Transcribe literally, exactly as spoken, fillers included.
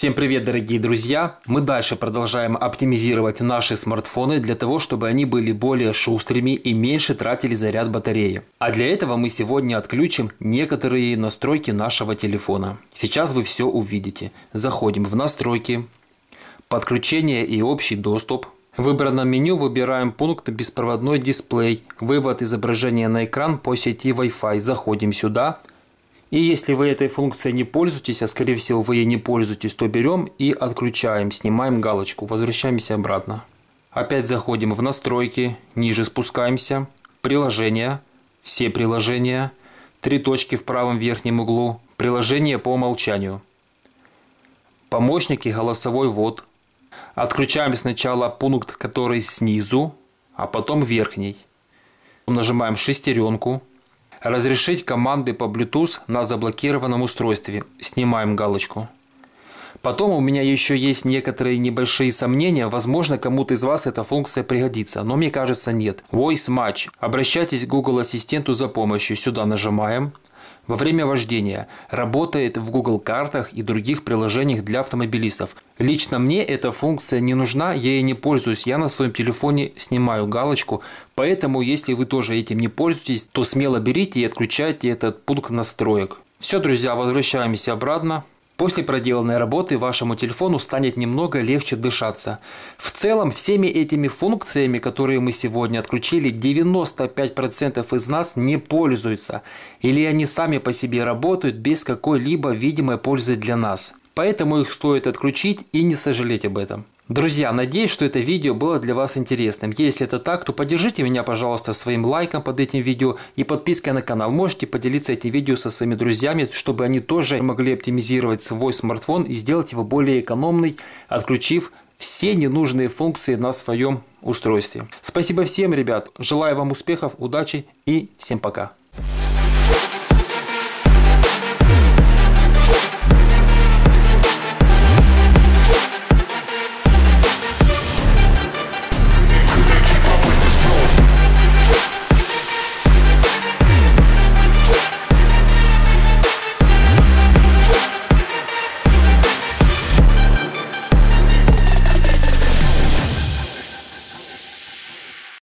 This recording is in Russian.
Всем привет, дорогие друзья! Мы дальше продолжаем оптимизировать наши смартфоны для того, чтобы они были более шустрыми и меньше тратили заряд батареи. А для этого мы сегодня отключим некоторые настройки нашего телефона. Сейчас вы все увидите. Заходим в настройки, подключение и общий доступ. В выбранном меню выбираем пункт «Беспроводной дисплей», вывод изображения на экран по сети Wi-Fi. Заходим сюда. И если вы этой функцией не пользуетесь, а скорее всего вы ей не пользуетесь, то берем и отключаем, снимаем галочку, возвращаемся обратно. Опять заходим в настройки, ниже спускаемся, приложения, все приложения, три точки в правом верхнем углу, приложение по умолчанию. Помощники, голосовой ввод. Отключаем сначала пункт, который снизу, а потом верхний. Нажимаем шестеренку. Разрешить команды по Bluetooth на заблокированном устройстве. Снимаем галочку. Потом у меня еще есть некоторые небольшие сомнения. Возможно, кому-то из вас эта функция пригодится, но мне кажется, нет. Voice Match. Обращайтесь к Google Ассистенту за помощью. Сюда нажимаем. Во время вождения. Работает в Google картах и других приложениях для автомобилистов. Лично мне эта функция не нужна, я ей не пользуюсь. Я на своем телефоне снимаю галочку. Поэтому, если вы тоже этим не пользуетесь, то смело берите и отключайте этот пункт настроек. Все, друзья, возвращаемся обратно. После проделанной работы вашему телефону станет немного легче дышаться. В целом, всеми этими функциями, которые мы сегодня отключили, девяносто пять процентов из нас не пользуются. Или они сами по себе работают без какой-либо видимой пользы для нас. Поэтому их стоит отключить и не сожалеть об этом. Друзья, надеюсь, что это видео было для вас интересным. Если это так, то поддержите меня, пожалуйста, своим лайком под этим видео и подпиской на канал. Можете поделиться этим видео со своими друзьями, чтобы они тоже могли оптимизировать свой смартфон и сделать его более экономный, отключив все ненужные функции на своем устройстве. Спасибо всем, ребят. Желаю вам успехов, удачи и всем пока.